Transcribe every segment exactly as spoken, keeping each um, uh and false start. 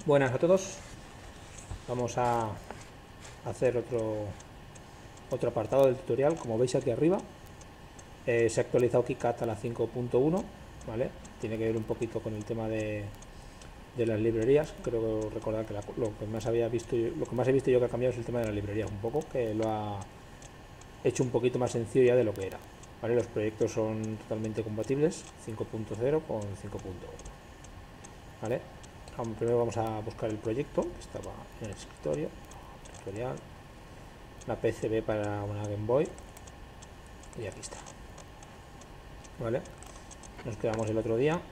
Buenas a todos. Vamos a hacer otro otro apartado del tutorial. Como veis aquí arriba, eh, se ha actualizado KiCad a la cinco punto uno, ¿vale? Tiene que ver un poquito con el tema de, de las librerías. Creo que recordar que la, lo que más había visto yo, lo que más he visto yo que ha cambiado es el tema de las librerías un poco, que lo ha hecho un poquito más sencillo ya de lo que era, ¿vale? Los proyectos son totalmente compatibles, cinco punto cero con cinco punto uno, ¿vale? Primero vamos a buscar el proyecto que estaba en el escritorio, tutorial, la P C B para una Game Boy, y aquí está, ¿vale? Nos quedamos el otro día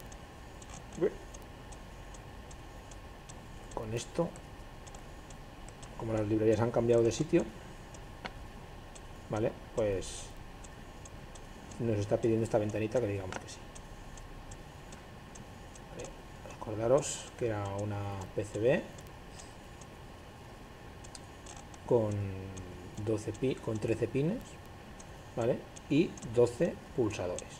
con esto. Como las librerías han cambiado de sitio, ¿vale? Pues nos está pidiendo esta ventanita que digamos que sí. ¿Vale? Acordaros que era una P C B con doce pi con trece pines, ¿vale? Y doce pulsadores.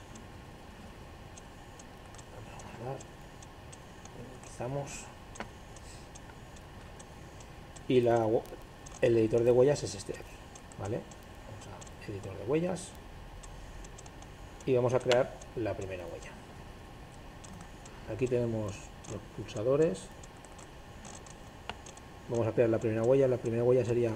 Vamos a guardar. Empezamos. Y la, el editor de huellas es este de aquí, ¿vale? Vamos a editor de huellas y vamos a crear la primera huella. Aquí tenemos los pulsadores. Vamos a crear la primera huella. La primera huella sería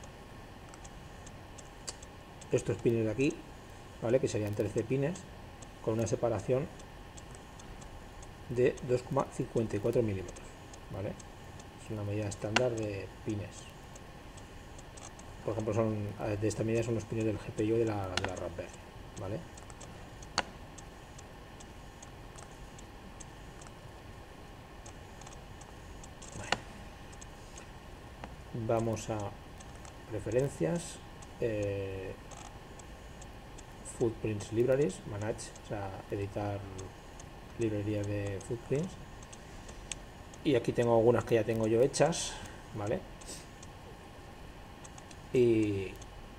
estos pines de aquí, ¿vale? Que serían trece pines con una separación de dos coma cincuenta y cuatro milímetros, ¿vale? Es una medida estándar de pines. Por ejemplo, son de esta medida son los pines del G P I O de la, de la Raspberry, ¿vale? Vamos a preferencias, eh, footprints libraries, manage, o sea, editar librerías de footprints, y aquí tengo algunas que ya tengo yo hechas, ¿vale? Y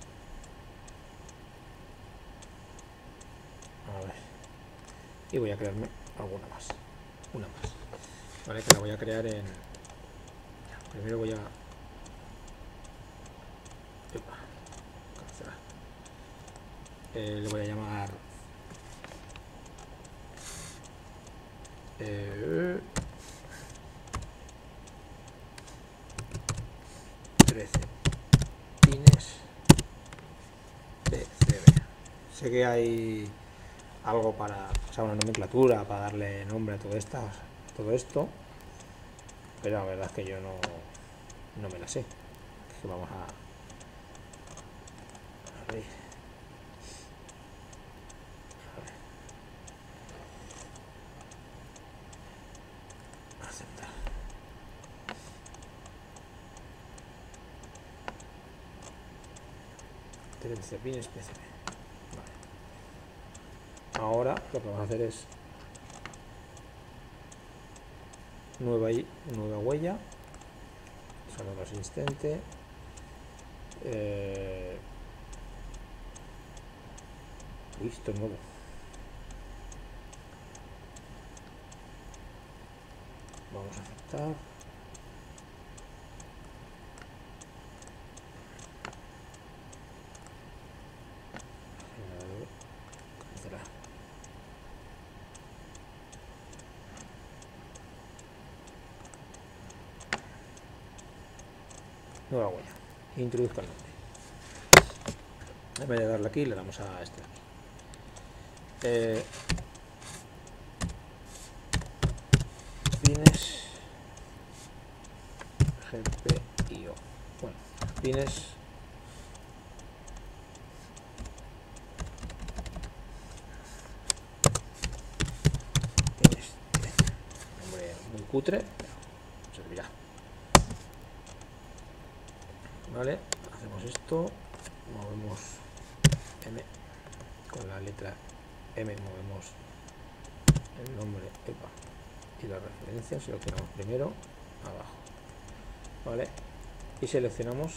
a ver, y voy a crearme alguna más, una más, ¿vale? Que la voy a crear en, primero voy a Eh, le voy a llamar eh, trece pines P C B. Sé que hay algo para, o sea, una nomenclatura para darle nombre a todo, esta, a todo esto, pero la verdad es que yo no, no me la sé. Es que vamos a, a ver. trece pines P C B. Vale. Ahora lo que vamos a hacer es nueva, nueva huella, salud asistente, eh, listo, nuevo. Vamos a aceptar. Cancelar. Nueva huella. Introduzca el nombre. En vez de darle aquí, le damos a este de aquí. Eh, pines G P I O. Bueno, pines pines nombre muy cutre, pero servirá. Vale, hacemos esto, movemos M con la letra M, movemos el nombre EPA y la referencia, seleccionamos primero abajo, vale, y seleccionamos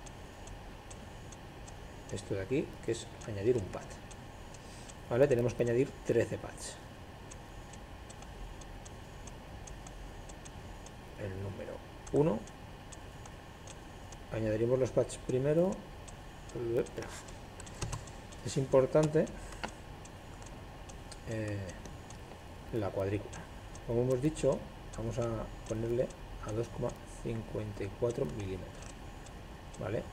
esto de aquí, que es añadir un pad, vale, tenemos que añadir trece pads. el número uno. Añadiremos los patches primero. Es importante eh, la cuadrícula. Como hemos dicho, vamos a ponerle a dos coma cincuenta y cuatro milímetros, ¿vale?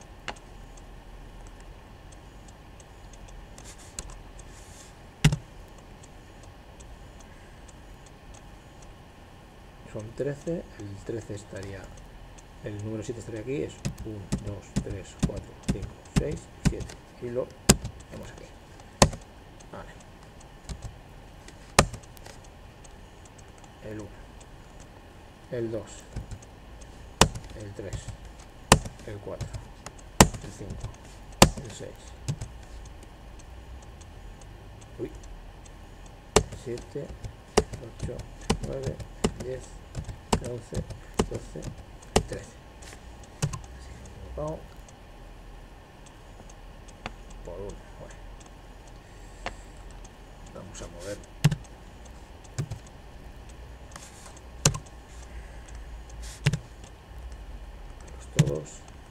Son trece, el trece estaría, el número siete estaría aquí, es uno, dos, tres, cuatro, cinco, seis, siete, y lo vemos aquí, vale. El uno, el dos, el tres, el cuatro, el cinco, el seis, uy, siete, ocho, nueve, diez, once, doce, trece. Así, por uno. Bueno. Vamos a mover los todos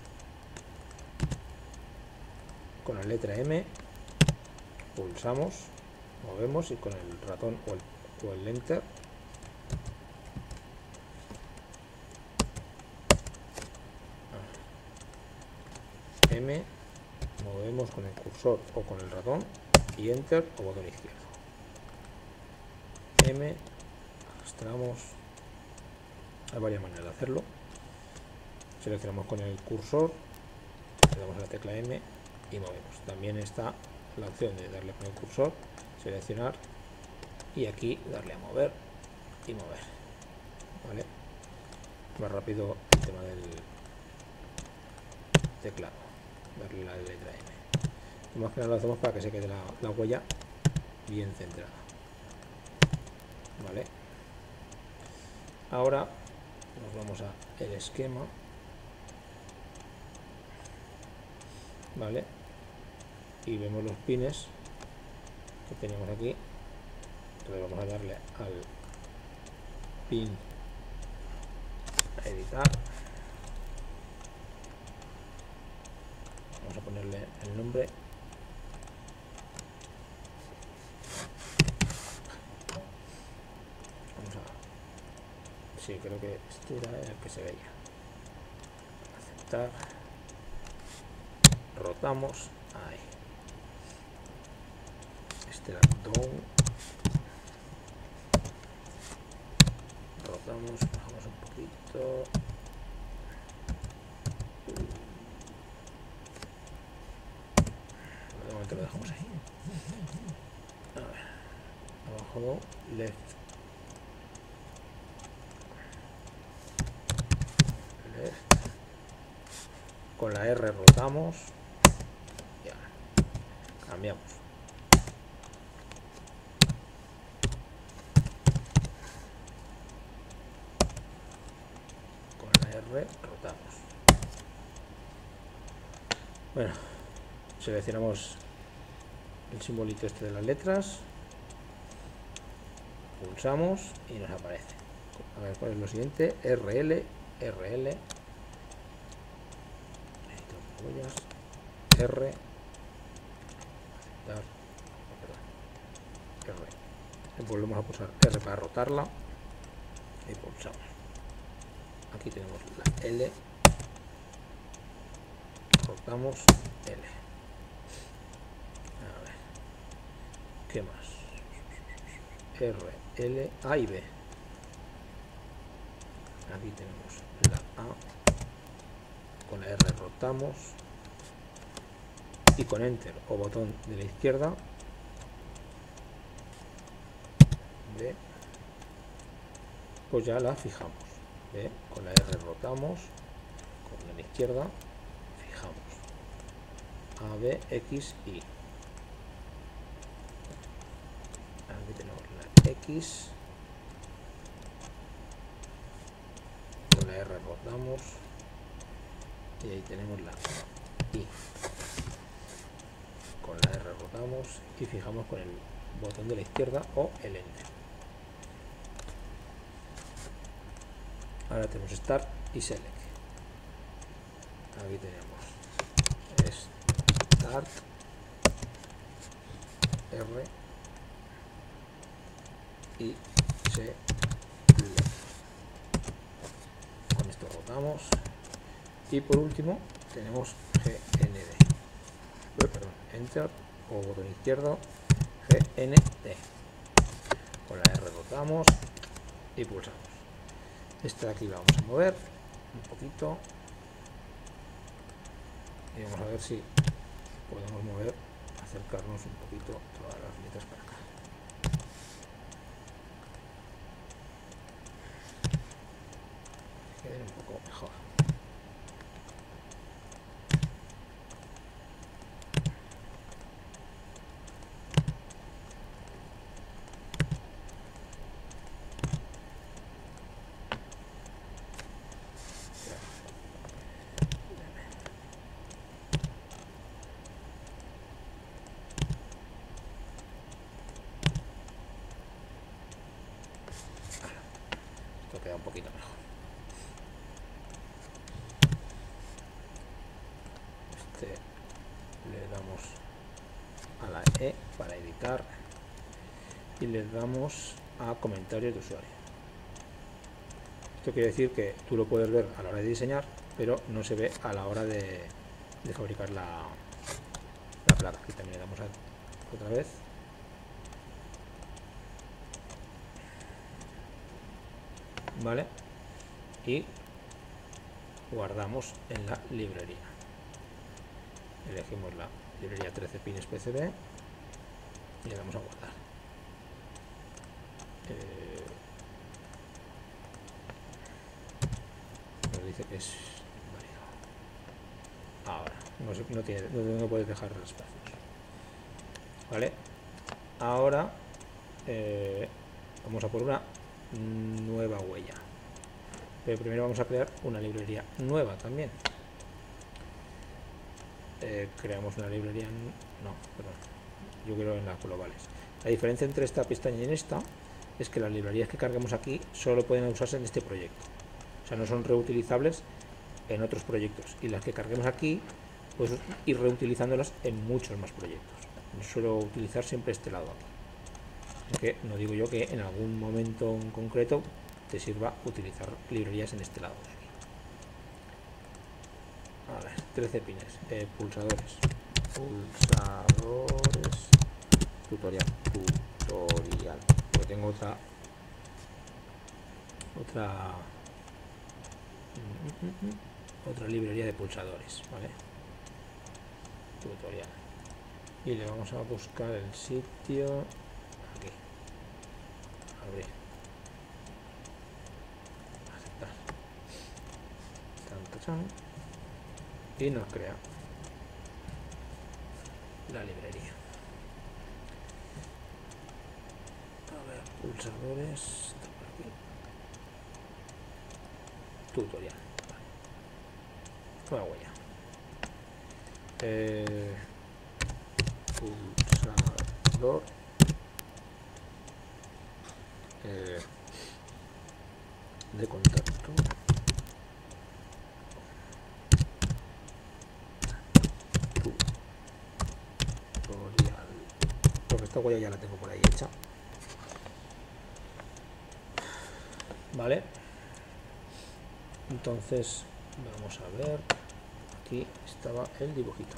con la letra M, pulsamos, movemos y con el ratón o el, o el enter M, movemos con el cursor o con el ratón y enter o botón izquierdo. M, arrastramos, hay varias maneras de hacerlo. Seleccionamos con el cursor, le damos a la tecla M y movemos. También está la opción de darle con el cursor, seleccionar y aquí darle a mover y mover, ¿vale? Más rápido el tema del teclado, darle la letra M. Más que nada lo hacemos para que se quede la, la huella bien centrada, ¿vale? Ahora nos vamos a el esquema, ¿vale? Y vemos los pines que tenemos aquí. Entonces vamos a darle al pin a editar, vamos a ponerle el nombre, vamos a, sí, creo que este era el que se veía, aceptar, rotamos, ahí, este era down, rotamos, bajamos un poquito, de momento lo dejamos ahí, a ver, abajo left, left, con la R rotamos, ya, cambiamos. R, rotamos. Bueno, seleccionamos el simbolito este de las letras, pulsamos y nos aparece. A ver cuál es lo siguiente, R L, R L, R, aceptar, perdón, R. Volvemos a pulsar R para rotarla y pulsamos. Aquí tenemos la L, rotamos L. A ver, ¿qué más? R, L, A y B. Aquí tenemos la A, con la R rotamos y con Enter o botón de la izquierda, B, pues ya la fijamos. ¿Ve? Con la R rotamos, con la izquierda fijamos A, B, X, Y. Aquí tenemos la X, con la R rotamos y ahí tenemos la Y. Con la R rotamos y fijamos con el botón de la izquierda o el Enter. Ahora tenemos Start y Select. Aquí tenemos Start, R y Select. Con esto rotamos. Y por último tenemos G N D. Eh, perdón, Enter o botón izquierdo, G N D. Con la R rotamos y pulsamos. Este de aquí lo vamos a mover un poquito y vamos a ver si podemos mover, acercarnos un poquito todas las letras para acá. Queden un poco mejor. Esto queda un poquito mejor. Este le damos a la E para editar y le damos a comentarios de usuario. Esto quiere decir que tú lo puedes ver a la hora de diseñar, pero no se ve a la hora de, de fabricar la, la placa. Aquí también le damos a otra vez. Vale, y guardamos en la librería. Elegimos la librería trece pines P C B y le damos a guardar. Eh, nos dice que es válido. Ahora no, se, no, tiene, no, no puedes dejar espacios. Vale, ahora eh, vamos a por una nueva huella, pero primero vamos a crear una librería nueva también. Eh, creamos una librería, no, perdón, yo quiero en las globales. La diferencia entre esta pestaña y en esta es que las librerías que carguemos aquí solo pueden usarse en este proyecto, o sea, no son reutilizables en otros proyectos, y las que carguemos aquí pues ir reutilizándolas en muchos más proyectos. Yo suelo utilizar siempre este lado aquí. Que no digo yo que en algún momento en concreto te sirva utilizar librerías en este lado de aquí. A ver, trece pines, eh, pulsadores, pulsadores, tutorial, tutorial, porque tengo otra, otra, mm, mm, mm, otra librería de pulsadores, ¿vale? Tutorial. Y le vamos a buscar el sitio aquí. Abrir. Aceptar. Tan, tan, y nos crea la librería. A ver, pulsadores. Tutorial. Vale. Nueva huella. Eh, pulsador. Eh, de contacto. Tutorial. Porque esta huella ya la tengo por ahí hecha. Vale. Entonces vamos a ver. Aquí estaba el dibujito.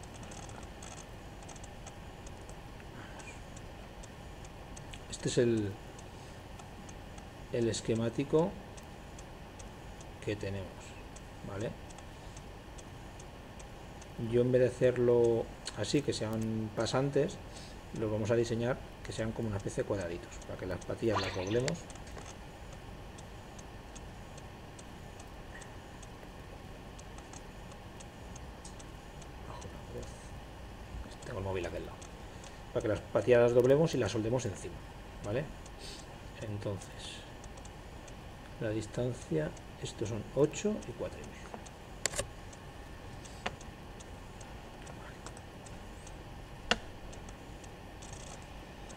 Este es el el esquemático que tenemos, ¿vale? Yo en vez de hacerlo así, que sean pasantes, los vamos a diseñar que sean como una especie de cuadraditos, para que las patillas las doblemos. Tengo el móvil a aquel lado. Para que las patillas las doblemos y las soldemos encima, ¿vale? Entonces, la distancia, estos son ocho y cuatro y medio.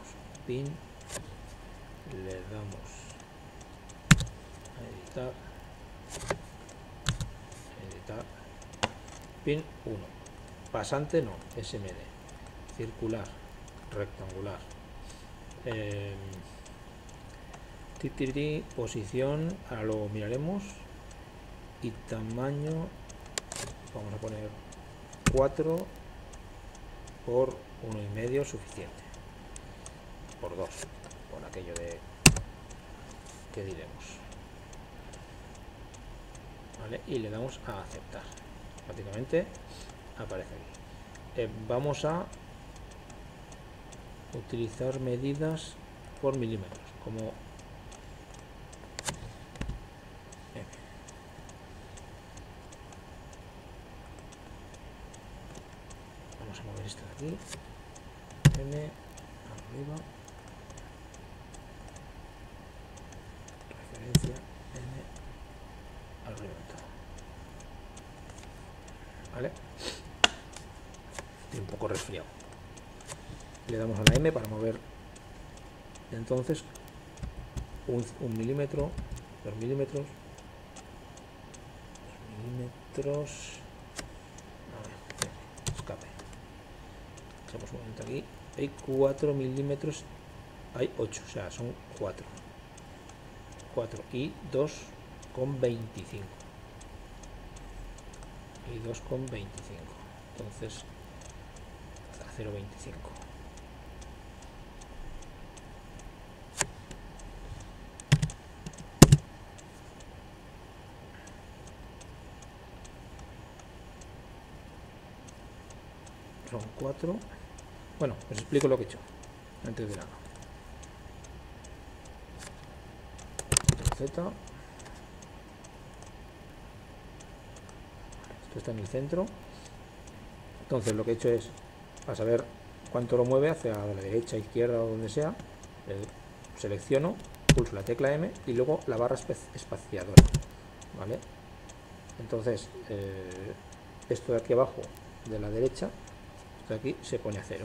Pin, le damos a editar editar, pin uno, pasante no, S M D, circular, rectangular, eh, titiri, posición, ahora lo miraremos, y tamaño, vamos a poner cuatro por uno y medio, suficiente, por dos, por aquello de que diremos, ¿vale? Y le damos a aceptar, prácticamente aparece aquí. Eh, vamos a utilizar medidas por milímetros, como M. Vamos a mover esto de aquí, M arriba, referencia M arriba, ¿vale? Estoy un poco resfriado. Le damos a la M para mover entonces un, un milímetro, dos milímetros, dos milímetros, a ver, escape, echamos un momento aquí, hay cuatro milímetros, hay ocho, o sea, son cuatro, cuatro y dos con veinticinco, y dos con veinticinco, entonces a cero coma veinticinco. Son cuatro. Bueno, os explico lo que he hecho antes de nada. Z. Esto está en el centro. Entonces lo que he hecho es, para saber cuánto lo mueve hacia la derecha, izquierda o donde sea, eh, selecciono, pulso la tecla M y luego la barra espaciadora, ¿vale? Entonces eh, esto de aquí abajo de la derecha, esto de aquí se pone a cero.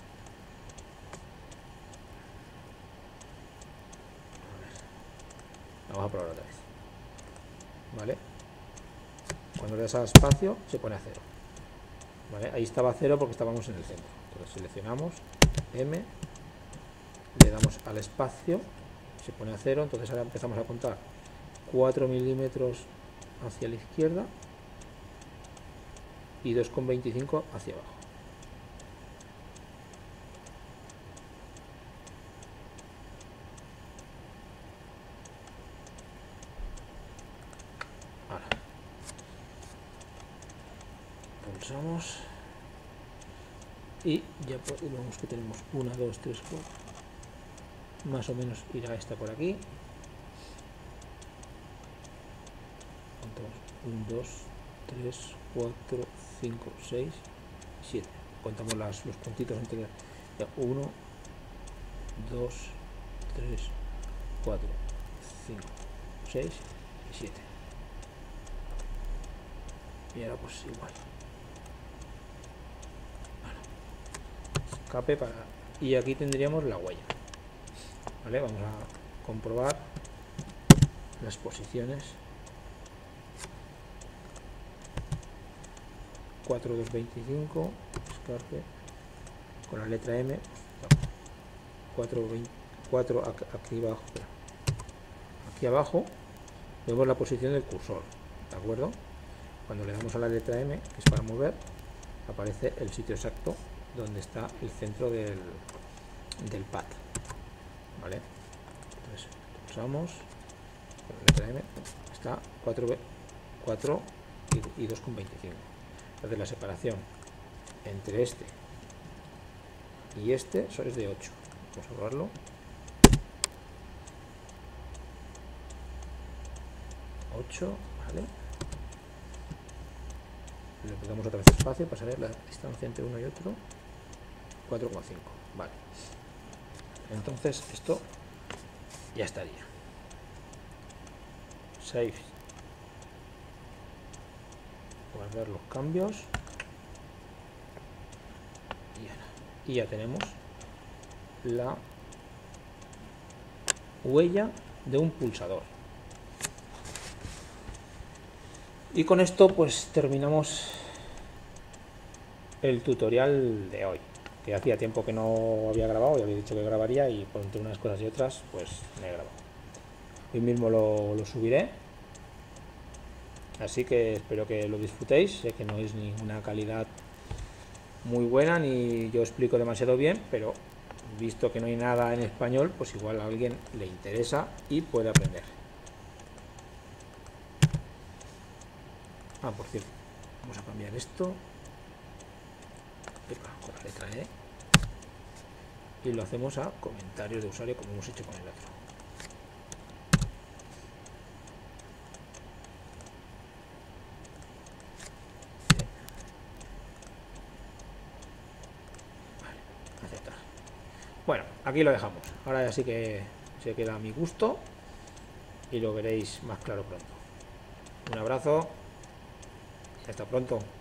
Vamos a probar otra vez, ¿vale? Cuando le das a espacio se pone a cero, ¿vale? Ahí estaba a cero porque estábamos en el centro. Entonces seleccionamos M, le damos al espacio, se pone a cero. Entonces ahora empezamos a contar cuatro milímetros hacia la izquierda y dos coma veinticinco hacia abajo. Ahora pulsamos y ya vemos que tenemos uno, dos, tres, cuatro. Más o menos irá esta por aquí. uno, dos, tres, cuatro, cinco, seis, siete. Contamos las, los puntitos entre uno, dos, tres, cuatro, cinco, seis y siete. Y ahora pues igual. Bueno, escape para... Y aquí tendríamos la huella. Vale, vamos a comprobar las posiciones. cuatro, dos, veinticinco, escape con la letra M, cuatro, veinte, cuatro aquí abajo, aquí abajo vemos la posición del cursor, ¿de acuerdo? Cuando le damos a la letra M, que es para mover, aparece el sitio exacto donde está el centro del, del pad, ¿vale? Entonces pulsamos con la letra M, está cuatro, cuatro y, y dos coma veinticinco. Entonces la separación entre este y este es de ocho. Vamos a probarlo. ocho, ¿vale? Le damos otra vez espacio para saber la distancia entre uno y otro. cuatro coma cinco, vale. Entonces esto ya estaría. Save. Guardar los cambios y, ahora, y ya tenemos la huella de un pulsador. Y con esto pues terminamos el tutorial de hoy, que hacía tiempo que no había grabado y había dicho que grabaría, y por entre unas cosas y otras pues me he grabado. Hoy mismo lo, lo subiré, así que espero que lo disfrutéis. Sé que no es ninguna calidad muy buena ni yo explico demasiado bien, pero visto que no hay nada en español, pues igual a alguien le interesa y puede aprender. Ah, por cierto, vamos a cambiar esto con la letra E y lo hacemos a comentarios de usuario, como hemos hecho con el otro. Vale, aceptar. Bueno, aquí lo dejamos. Ahora ya sí que se queda a mi gusto y lo veréis más claro pronto. Un abrazo y hasta pronto.